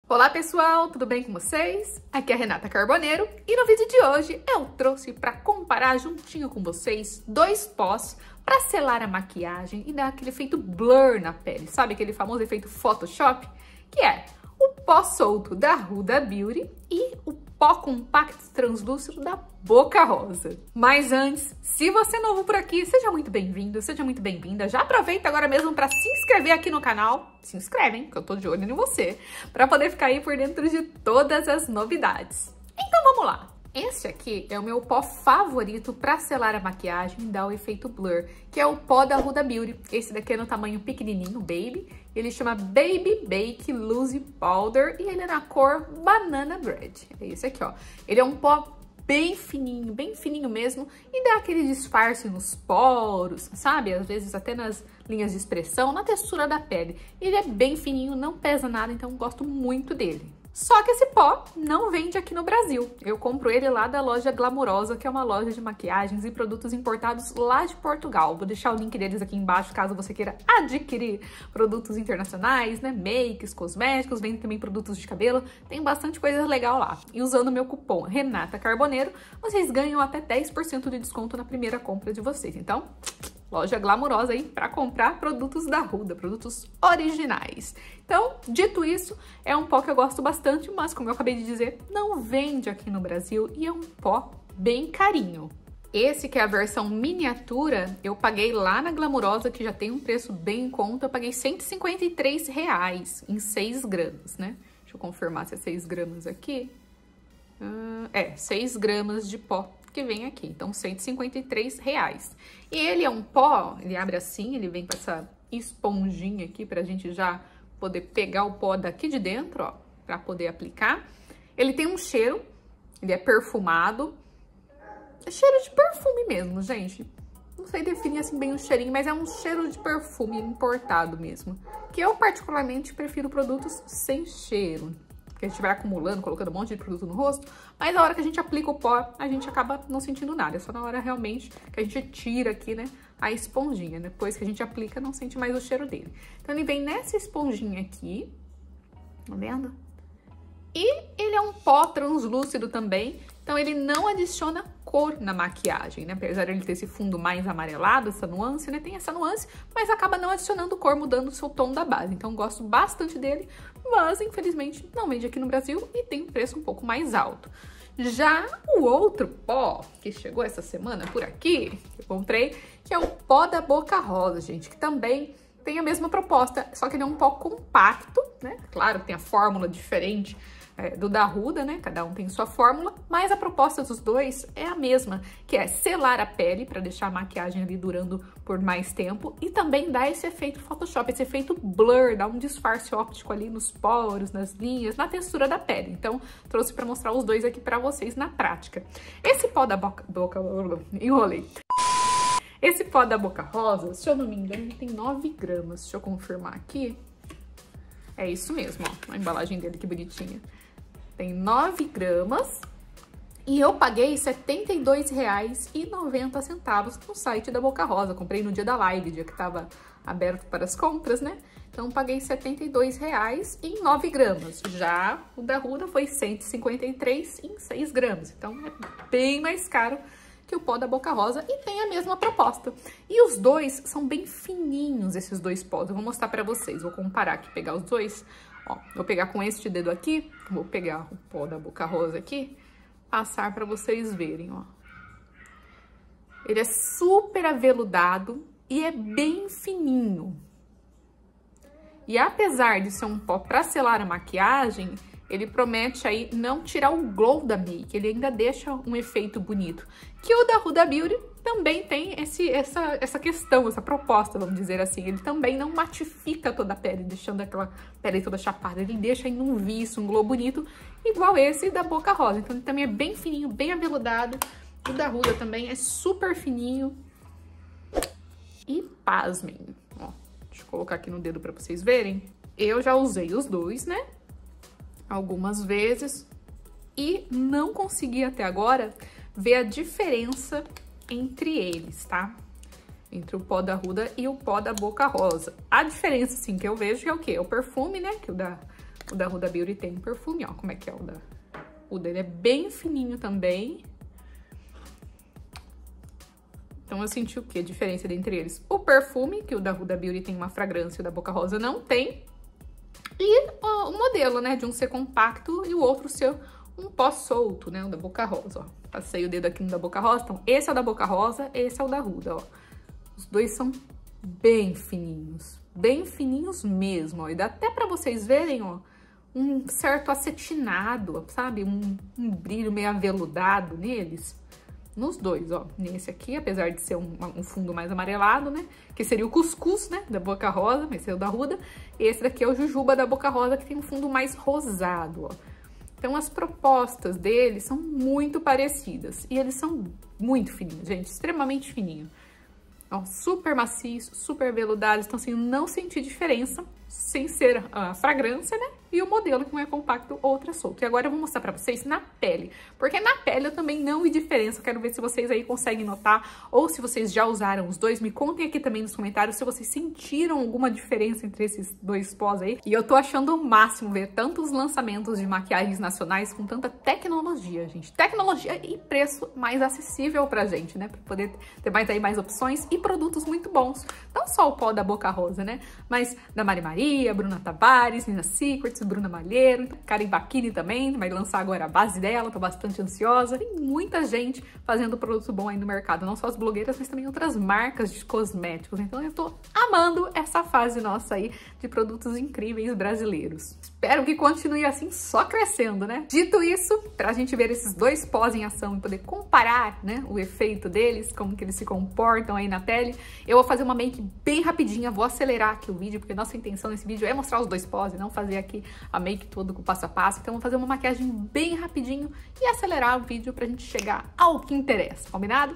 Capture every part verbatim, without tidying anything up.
Olá pessoal, tudo bem com vocês? Aqui é a Renata Carboneiro e no vídeo de hoje eu trouxe para comparar juntinho com vocês dois pós para selar a maquiagem e dar aquele efeito blur na pele, sabe aquele famoso efeito Photoshop? Que é o pó solto da Huda Beauty e o pó compacto translúcido da Boca Rosa. Mas antes, se você é novo por aqui, seja muito bem-vindo, seja muito bem-vinda. Já aproveita agora mesmo para se inscrever aqui no canal. Se inscreve, hein, que eu tô de olho em você, para poder ficar aí por dentro de todas as novidades. Então vamos lá. Esse aqui é o meu pó favorito para selar a maquiagem e dar o efeito blur, que é o pó da Huda Beauty. Esse daqui é no tamanho pequenininho, baby. Ele chama Baby Bake Loose Powder e ele é na cor Banana Bread. É esse aqui, ó. Ele é um pó bem fininho, bem fininho mesmo, e dá aquele disfarce nos poros, sabe? Às vezes até nas linhas de expressão, na textura da pele. Ele é bem fininho, não pesa nada, então gosto muito dele. Só que esse pó não vende aqui no Brasil. Eu compro ele lá da loja Glamurosa, que é uma loja de maquiagens e produtos importados lá de Portugal. Vou deixar o link deles aqui embaixo, caso você queira adquirir produtos internacionais, né? Makes, cosméticos, vende também produtos de cabelo. Tem bastante coisa legal lá. E usando o meu cupom Renata Carboneiro, vocês ganham até dez por cento de desconto na primeira compra de vocês. Então, loja Glamurosa aí para comprar produtos da Huda, produtos originais. Então, dito isso, é um pó que eu gosto bastante, mas como eu acabei de dizer, não vende aqui no Brasil e é um pó bem carinho. Esse que é a versão miniatura, eu paguei lá na Glamurosa, que já tem um preço bem em conta, eu paguei cento e cinquenta e três reais em seis gramas, né? Deixa eu confirmar se é seis gramas aqui. Uh, é, seis gramas de pó que vem aqui, então cento e cinquenta e três reais. E ele é um pó, ele abre assim, ele vem com essa esponjinha aqui pra gente já poder pegar o pó daqui de dentro, ó, pra poder aplicar. Ele tem um cheiro, ele é perfumado, é cheiro de perfume mesmo, gente. Não sei definir assim bem o cheirinho, mas é um cheiro de perfume importado mesmo. Que eu particularmente prefiro produtos sem cheiro, que a gente vai acumulando, colocando um monte de produto no rosto, mas na hora que a gente aplica o pó, a gente acaba não sentindo nada. É só na hora realmente que a gente tira aqui, né, a esponjinha. Depois que a gente aplica, não sente mais o cheiro dele. Então ele vem nessa esponjinha aqui, tá vendo? E ele é um pó translúcido também, então ele não adiciona cor na maquiagem, né? Apesar de ele ter esse fundo mais amarelado, essa nuance, né? Tem essa nuance, mas acaba não adicionando cor, mudando o seu tom da base. Então gosto bastante dele, mas infelizmente não vende aqui no Brasil e tem um preço um pouco mais alto. Já o outro pó que chegou essa semana por aqui, que eu comprei, que é o pó da Boca Rosa, gente, que também tem a mesma proposta, só que ele é um pó compacto, né? Claro, tem a fórmula diferente é, do da Huda, né? Cada um tem sua fórmula, mas a proposta dos dois é a mesma, que é selar a pele para deixar a maquiagem ali durando por mais tempo e também dar esse efeito Photoshop, esse efeito blur, dar um disfarce óptico ali nos poros, nas linhas, na textura da pele. Então, trouxe para mostrar os dois aqui para vocês na prática. Esse pó da boca... boca enrolei. Esse pó da Boca Rosa, se eu não me engano, ele tem nove gramas. Deixa eu confirmar aqui. É isso mesmo, ó. A embalagem dele, que bonitinha. Tem nove gramas. E eu paguei setenta e dois reais e noventa centavos no site da Boca Rosa. Comprei no dia da live, dia que tava aberto para as compras, né? Então, paguei setenta e dois reais em nove gramas. Já o da Huda foi cento e cinquenta e três em seis gramas. Então, é bem mais caro que o pó da Boca Rosa e tem a mesma proposta. E os dois são bem fininhos, esses dois pós. Eu vou mostrar pra vocês, vou comparar aqui, pegar os dois. Ó, vou pegar com este dedo aqui, vou pegar o pó da Boca Rosa aqui, passar pra vocês verem, ó. Ele é super aveludado e é bem fininho. E apesar de ser um pó pra selar a maquiagem, ele promete aí não tirar o glow da make, ele ainda deixa um efeito bonito. Que o da Huda Beauty também tem esse, essa, essa questão, essa proposta, vamos dizer assim. Ele também não matifica toda a pele, deixando aquela pele toda chapada. Ele deixa aí um viço, um glow bonito, igual esse da Boca Rosa. Então ele também é bem fininho, bem aveludado. O da Huda também é super fininho. E pasmem, ó, deixa eu colocar aqui no dedo pra vocês verem. Eu já usei os dois, né? Algumas vezes e não consegui até agora ver a diferença entre eles, tá? Entre o pó da Huda e o pó da Boca Rosa. A diferença, assim, que eu vejo é o quê? É o perfume, né? Que o da O da Huda Beauty tem um perfume, ó, como é que é o da Huda. Ele é bem fininho também. Então eu senti o que? A diferença entre eles? O perfume, que o da Huda Beauty tem uma fragrância e o da Boca Rosa não tem. E ó, o modelo, né, de um ser compacto e o outro ser um pó solto, né, o da Boca Rosa, ó. Passei o dedo aqui no da Boca Rosa, então esse é o da Boca Rosa, esse é o da Huda, ó. Os dois são bem fininhos, bem fininhos mesmo, ó. E dá até pra vocês verem, ó, um certo acetinado, sabe? Um, um brilho meio aveludado neles. Nos dois, ó. Nesse aqui, apesar de ser um, um fundo mais amarelado, né? Que seria o cuscuz, né? Da Boca Rosa, mas esse é o da Huda. Esse daqui é o Jujuba da Boca Rosa, que tem um fundo mais rosado, ó. Então, as propostas deles são muito parecidas. E eles são muito fininhos, gente. Extremamente fininho. Ó, super macios, super veludados. Então, assim, não senti diferença sem ser a fragrância, né? E o modelo, que um é compacto, outro é solto. E agora eu vou mostrar pra vocês na pele. Porque na pele eu também não vi diferença. Eu quero ver se vocês aí conseguem notar. Ou se vocês já usaram os dois. Me contem aqui também nos comentários se vocês sentiram alguma diferença entre esses dois pós aí. E eu tô achando o máximo ver tantos lançamentos de maquiagens nacionais com tanta tecnologia, gente. Tecnologia e preço mais acessível pra gente, né? Pra poder ter mais aí mais opções e produtos muito bons. Não só o pó da Boca Rosa, né? Mas da Mari Maria, Bruna Tavares, Nina Secrets, Bruna Malheiro, Karen Bacchini também, vai lançar agora a base dela, tô bastante ansiosa. Tem muita gente fazendo produto bom aí no mercado, não só as blogueiras, mas também outras marcas de cosméticos. Então eu tô amando essa fase nossa aí de produtos incríveis brasileiros. Espero que continue assim, só crescendo, né? Dito isso, pra gente ver esses dois pós em ação e poder comparar, né, o efeito deles, como que eles se comportam aí na pele, eu vou fazer uma make bem rapidinha, vou acelerar aqui o vídeo, porque nossa intenção nesse vídeo é mostrar os dois pós e não fazer aqui a make toda com passo a passo. Então, vou fazer uma maquiagem bem rapidinho e acelerar o vídeo pra gente chegar ao que interessa, combinado?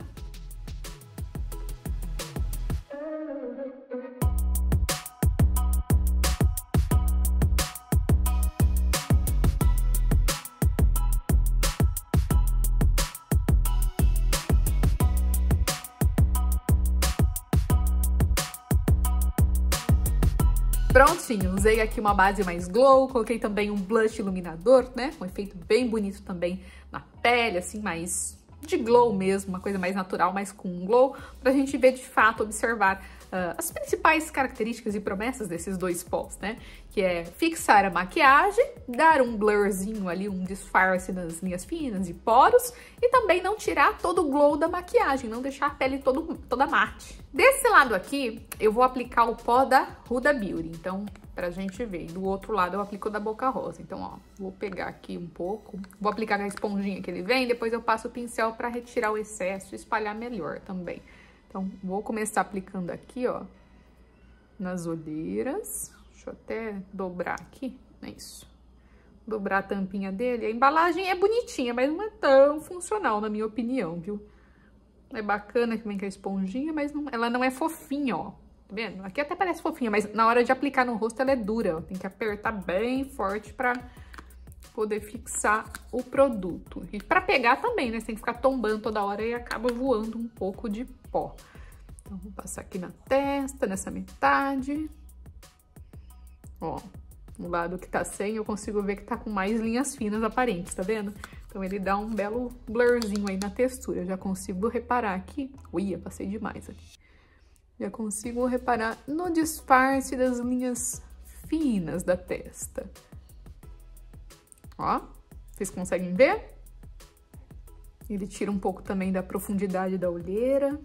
Prontinho, usei aqui uma base mais glow, coloquei também um blush iluminador, né? Um efeito bem bonito também na pele, assim, mais de glow mesmo, uma coisa mais natural, mas com um glow, pra gente ver de fato, observar uh, as principais características e promessas desses dois pós, né? Que é fixar a maquiagem, dar um blurzinho ali, um disfarce nas linhas finas e poros, e também não tirar todo o glow da maquiagem, não deixar a pele todo, toda mate. Desse lado aqui, eu vou aplicar o pó da Huda Beauty, então, pra gente ver. Do outro lado, eu aplico o da Boca Rosa. Então, ó, vou pegar aqui um pouco, vou aplicar a esponjinha que ele vem, depois eu passo o pincel pra retirar o excesso e espalhar melhor também. Então, vou começar aplicando aqui, ó, nas olheiras. Deixa eu até dobrar aqui, é isso. Dobrar a tampinha dele. A embalagem é bonitinha, mas não é tão funcional, na minha opinião, viu? É bacana que vem com a esponjinha, mas não, ela não é fofinha, ó. Tá vendo? Aqui até parece fofinha, mas na hora de aplicar no rosto ela é dura, ó. Tem que apertar bem forte pra poder fixar o produto. E pra pegar também, né? Você tem que ficar tombando toda hora e acaba voando um pouco de pó. Então, vou passar aqui na testa, nessa metade. Ó, no lado que tá sem, eu consigo ver que tá com mais linhas finas aparentes, tá vendo? Então, ele dá um belo blurzinho aí na textura. Eu já consigo reparar aqui... Ui, passei demais aqui. Já consigo reparar no disfarce das linhas finas da testa. Ó, vocês conseguem ver? Ele tira um pouco também da profundidade da olheira.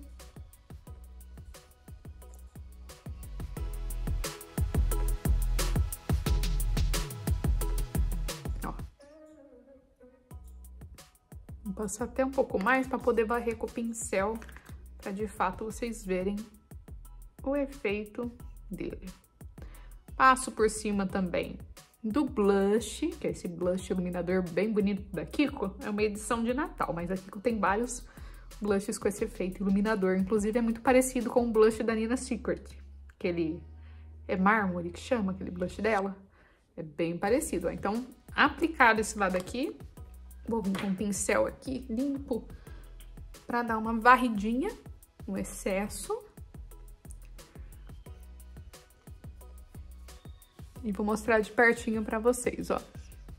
Vou passar até um pouco mais para poder varrer com o pincel, para de fato vocês verem o efeito dele. Passo por cima também do blush, que é esse blush iluminador bem bonito da Kiko. É uma edição de Natal, mas a Kiko tem vários blushes com esse efeito iluminador. Inclusive é muito parecido com o blush da Nina Secret, aquele é mármore que chama, aquele blush dela. É bem parecido, ó. Então, aplicado esse lado aqui, vou vir com um pincel aqui limpo para dar uma varridinha no excesso. E vou mostrar de pertinho pra vocês, ó.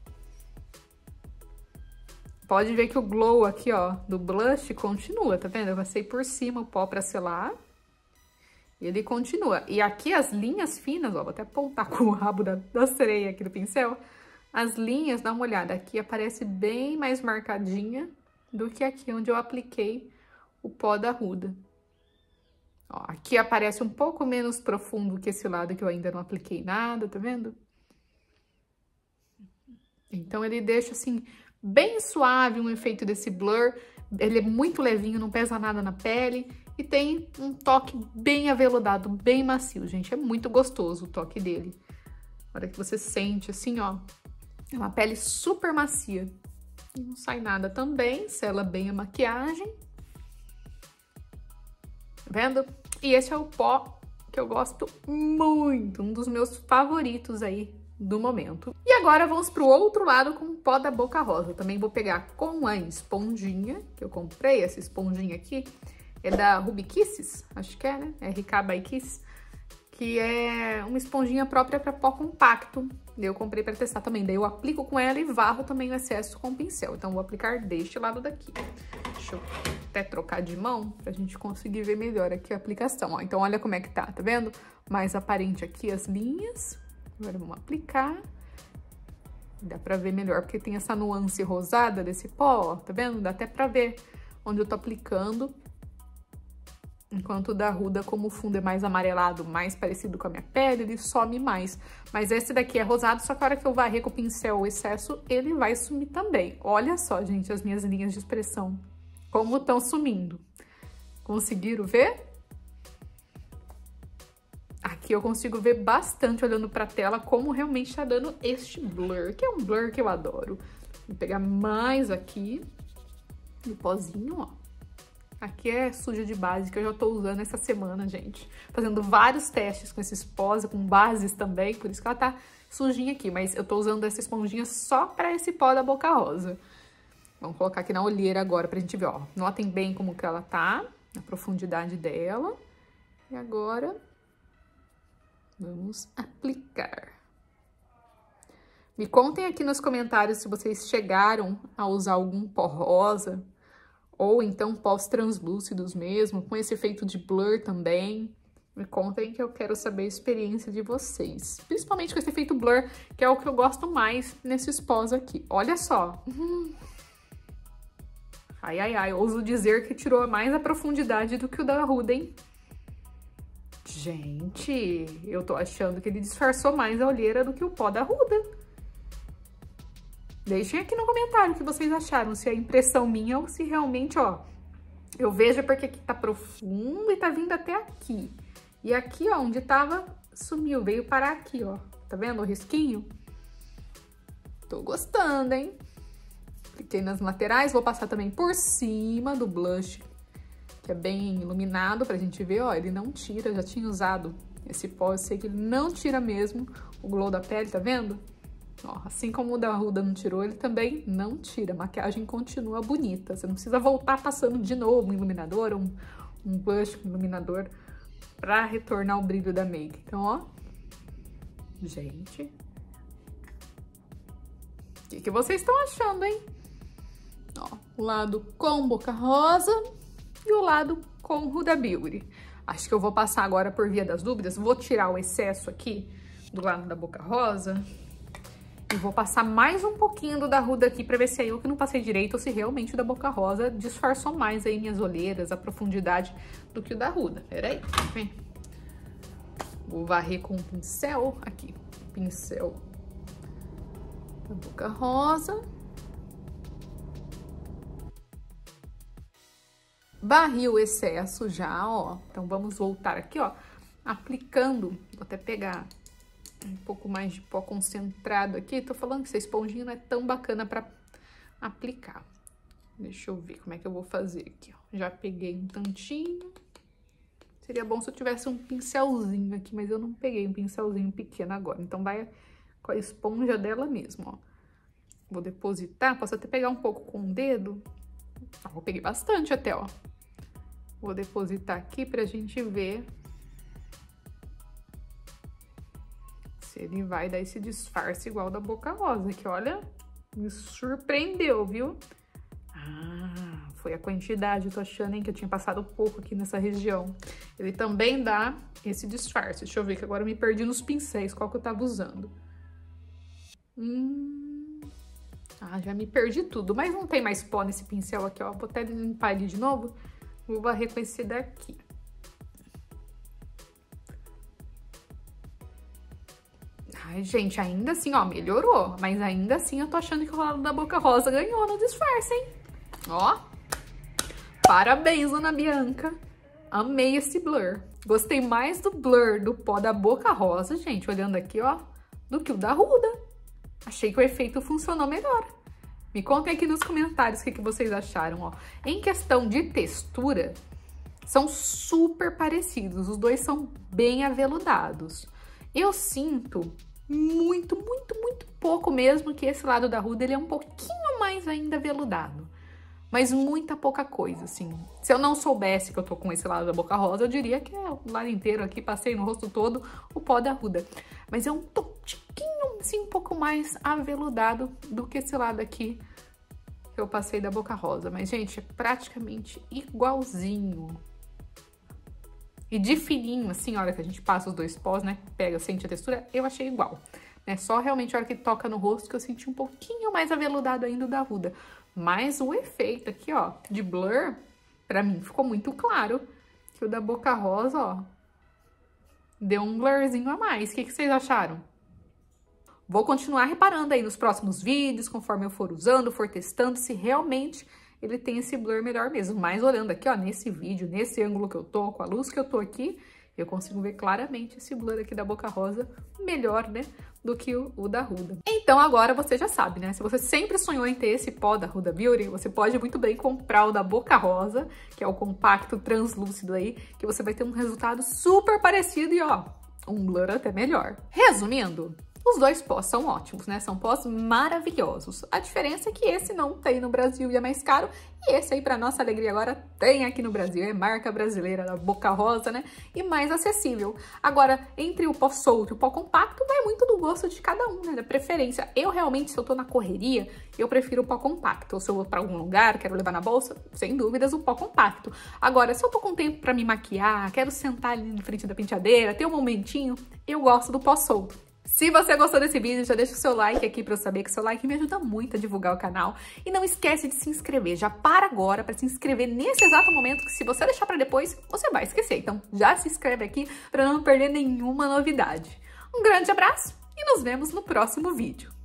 Pode ver que o glow aqui, ó, do blush continua, tá vendo? Eu passei por cima o pó pra selar. E ele continua. E aqui as linhas finas, ó, vou até apontar com o rabo da, da sereia aqui do pincel. As linhas, dá uma olhada, aqui aparece bem mais marcadinha do que aqui onde eu apliquei o pó da Huda. Ó, aqui aparece um pouco menos profundo que esse lado que eu ainda não apliquei nada, tá vendo? Então, ele deixa, assim, bem suave um efeito desse blur. Ele é muito levinho, não pesa nada na pele. E tem um toque bem aveludado, bem macio, gente. É muito gostoso o toque dele. A hora que você sente, assim, ó. É uma pele super macia. E não sai nada também, sela bem a maquiagem. Tá vendo? E esse é o pó que eu gosto muito, um dos meus favoritos aí do momento. E agora vamos pro outro lado com o pó da Boca Rosa. Também vou pegar com a esponjinha, que eu comprei, essa esponjinha aqui, é da Ruby Kisses, acho que é, né? R K by Kisses, que é uma esponjinha própria para pó compacto. Eu comprei para testar também, daí eu aplico com ela e varro também o excesso com o pincel. Então, vou aplicar deste lado daqui. Deixa eu até trocar de mão pra gente conseguir ver melhor aqui a aplicação, ó. Então, olha como é que tá, tá vendo? Mais aparente aqui as linhas. Agora, vamos aplicar. Dá pra ver melhor, porque tem essa nuance rosada desse pó, ó, tá vendo? Dá até pra ver onde eu tô aplicando. Enquanto o da Huda, como o fundo é mais amarelado, mais parecido com a minha pele, ele some mais. Mas esse daqui é rosado, só que a hora que eu varrer com o pincel o excesso, ele vai sumir também. Olha só, gente, as minhas linhas de expressão. Como estão sumindo. Conseguiram ver? Aqui eu consigo ver bastante, olhando pra tela, como realmente tá dando este blur, que é um blur que eu adoro. Vou pegar mais aqui, no pozinho, ó. Aqui é suja de base, que eu já tô usando essa semana, gente. Fazendo vários testes com esses pós, com bases também, por isso que ela tá sujinha aqui. Mas eu tô usando essa esponjinha só pra esse pó da Boca Rosa. Vamos colocar aqui na olheira agora pra gente ver, ó. Notem bem como que ela tá, a profundidade dela. E agora, vamos aplicar. Me contem aqui nos comentários se vocês chegaram a usar algum pó rosa, ou então pós translúcidos mesmo, com esse efeito de blur também. Me contem que eu quero saber a experiência de vocês. Principalmente com esse efeito blur, que é o que eu gosto mais nesses pós aqui. Olha só. Uhum. Ai, ai, ai. Ouso dizer que tirou mais a profundidade do que o da Huda, hein? Gente, eu tô achando que ele disfarçou mais a olheira do que o pó da Huda. Deixem aqui no comentário o que vocês acharam, se é impressão minha ou se realmente, ó, eu vejo porque aqui tá profundo e tá vindo até aqui. E aqui, ó, onde tava, sumiu, veio parar aqui, ó. Tá vendo o risquinho? Tô gostando, hein? Apliquei nas laterais, vou passar também por cima do blush, que é bem iluminado pra gente ver, ó, ele não tira, já tinha usado esse pó, eu sei que ele não tira mesmo o glow da pele, tá vendo? Ó, assim como o da Huda não tirou, ele também não tira. A maquiagem continua bonita. Você não precisa voltar passando de novo um iluminador, um, um blush com iluminador pra retornar o brilho da make. Então, ó. Gente. O que, que vocês estão achando, hein? Ó, o lado com Boca Rosa e o lado com Huda Beauty. Acho que eu vou passar agora por via das dúvidas. Vou tirar o excesso aqui do lado da Boca Rosa. E vou passar mais um pouquinho do da Huda aqui pra ver se é eu que não passei direito ou se realmente o da Boca Rosa disfarçou mais aí minhas olheiras, a profundidade do que o da Huda. Peraí, vem. Vou varrer com o pincel aqui, pincel da Boca Rosa. Varri o excesso já, ó. Então, vamos voltar aqui, ó, aplicando. Vou até pegar um pouco mais de pó concentrado aqui. Tô falando que essa esponjinha não é tão bacana pra aplicar. Deixa eu ver como é que eu vou fazer aqui, ó. Já peguei um tantinho. Seria bom se eu tivesse um pincelzinho aqui, mas eu não peguei um pincelzinho pequeno agora. Então, vai com a esponja dela mesmo, ó. Vou depositar, posso até pegar um pouco com o dedo. Ah, eu peguei bastante até, ó. Vou depositar aqui pra gente ver se ele vai dar esse disfarce igual da Boca Rosa, que olha, me surpreendeu, viu? Ah, foi a quantidade, eu tô achando, hein, que eu tinha passado pouco aqui nessa região. Ele também dá esse disfarce. Deixa eu ver, que agora eu me perdi nos pincéis, qual que eu tava usando. Hum... Ah, já me perdi tudo, mas não tem mais pó nesse pincel aqui, ó. Vou até limpar ele de novo. Vou varrer com esse daqui. Ai, gente, ainda assim, ó, melhorou. Mas ainda assim eu tô achando que o lado da Boca Rosa ganhou no disfarce, hein? Ó, parabéns, dona Bianca. Amei esse blur. Gostei mais do blur do pó da Boca Rosa, gente, olhando aqui, ó, do que o da Huda. Achei que o efeito funcionou melhor. Me contem aqui nos comentários o que, que vocês acharam, ó. Em questão de textura, são super parecidos. Os dois são bem aveludados. Eu sinto muito, muito, muito pouco mesmo que esse lado da Huda, ele é um pouquinho mais ainda aveludado. Mas muita pouca coisa, assim. Se eu não soubesse que eu tô com esse lado da Boca Rosa, eu diria que é o lado inteiro aqui, passei no rosto todo o pó da Huda. Mas é um tiquinho, assim, um pouco mais aveludado do que esse lado aqui que eu passei da Boca Rosa. Mas, gente, é praticamente igualzinho. E de fininho, assim, a hora que a gente passa os dois pós, né, pega, sente a textura, eu achei igual. É só realmente a hora que toca no rosto que eu senti um pouquinho mais aveludado ainda da Huda. Mas o efeito aqui, ó, de blur, pra mim ficou muito claro que o da Boca Rosa, ó, deu um blurzinho a mais. O que, que vocês acharam? Vou continuar reparando aí nos próximos vídeos, conforme eu for usando, for testando, se realmente ele tem esse blur melhor mesmo. Mas olhando aqui, ó, nesse vídeo, nesse ângulo que eu tô, com a luz que eu tô aqui, eu consigo ver claramente esse blur aqui da Boca Rosa melhor, né, do que o, o da Huda. Então agora você já sabe, né, se você sempre sonhou em ter esse pó da Huda Beauty, você pode muito bem comprar o da Boca Rosa, que é o compacto translúcido aí, que você vai ter um resultado super parecido e, ó, um blur até melhor. Resumindo, os dois pós são ótimos, né? São pós maravilhosos. A diferença é que esse não tem no Brasil e é mais caro. E esse aí, pra nossa alegria agora, tem aqui no Brasil. É marca brasileira da Boca Rosa, né? E mais acessível. Agora, entre o pó solto e o pó compacto, vai muito do gosto de cada um, né? Da preferência. Eu realmente, se eu tô na correria, eu prefiro o pó compacto. Ou se eu vou pra algum lugar, quero levar na bolsa, sem dúvidas, o pó compacto. Agora, se eu tô com tempo pra me maquiar, quero sentar ali na frente da penteadeira, ter um momentinho, eu gosto do pó solto. Se você gostou desse vídeo, já deixa o seu like aqui pra eu saber que o seu like me ajuda muito a divulgar o canal. E não esquece de se inscrever, já para agora pra se inscrever nesse exato momento, que se você deixar pra depois, você vai esquecer. Então já se inscreve aqui pra não perder nenhuma novidade. Um grande abraço e nos vemos no próximo vídeo.